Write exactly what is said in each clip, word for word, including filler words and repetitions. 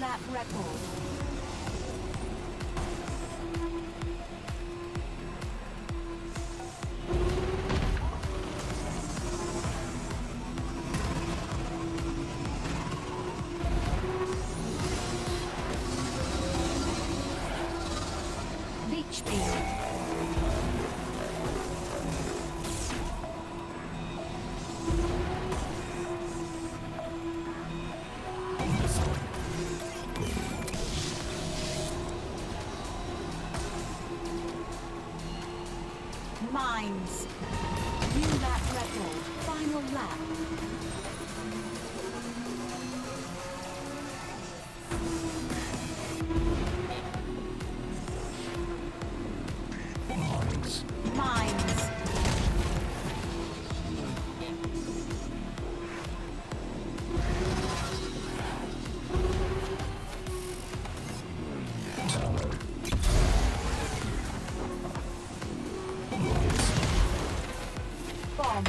lap record. Leech beam. Mines. New lap record. Final lap. Mines. Mines. Tower. Bomb.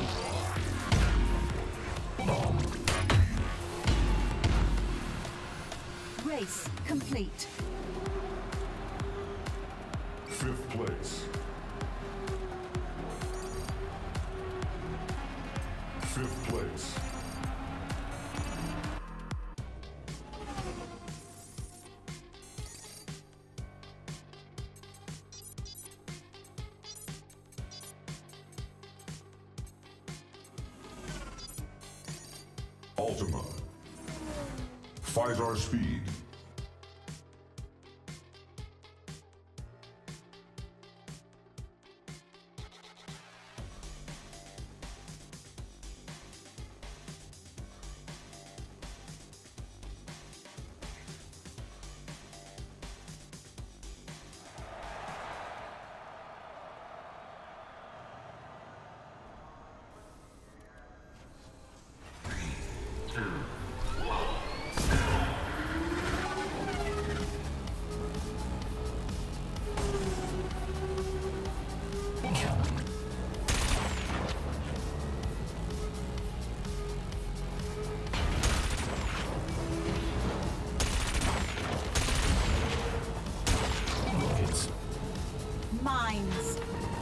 Bomb. Race complete. Fifth place. Fifth place. Ultima. Physar speed. Rockets. Mines.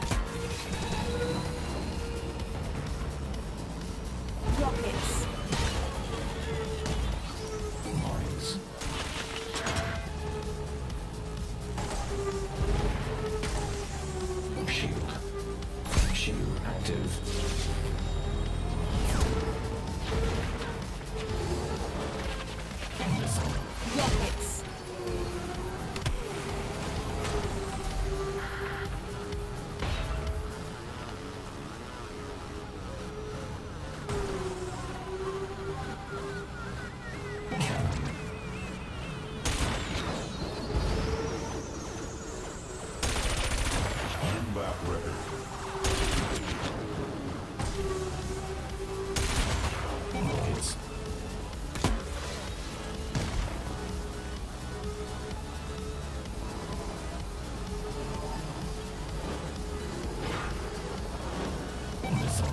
Rockets. Mines. Shield. Shield active. Missile. Rockets. Cannon. New lap record. Rockets. Missile.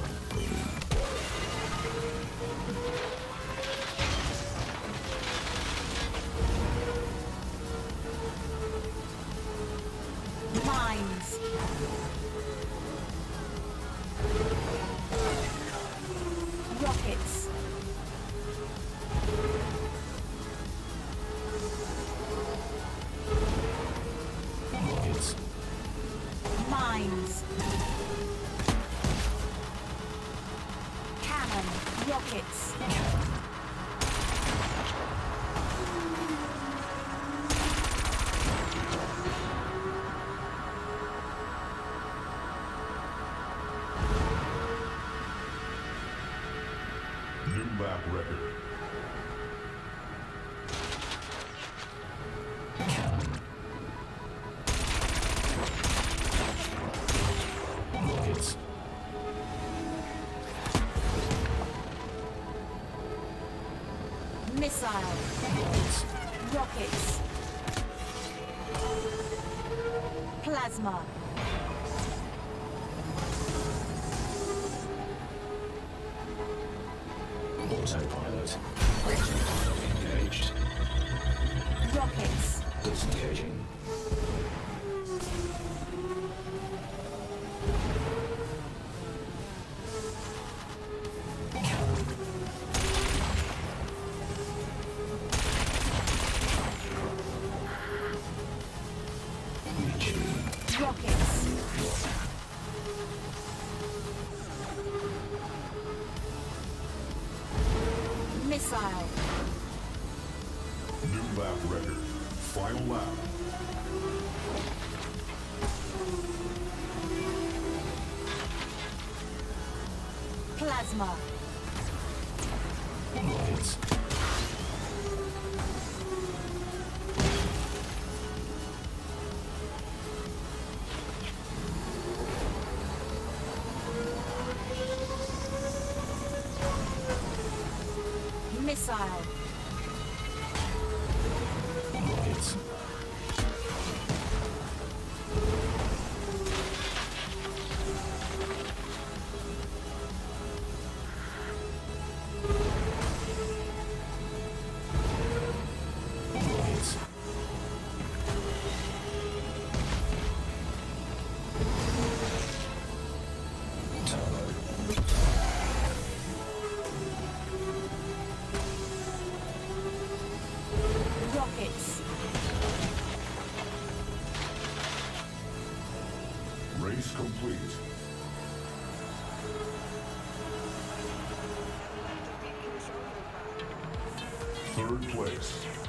Mines. Rockets. Rockets. Mines. Cannon. Rockets. Cannon. New lap record. Cannon. Rockets. Missile. Rockets. Rockets. Plasma. Autopilot. Autopilot engaged. Rockets. Disengaging. Cannon. Reaching. Rockets. Missile. New lap record. Final lap. Plasma. Rockets. Missile. Rockets. Rockets. Turbo. Rockets. Race complete. Third place.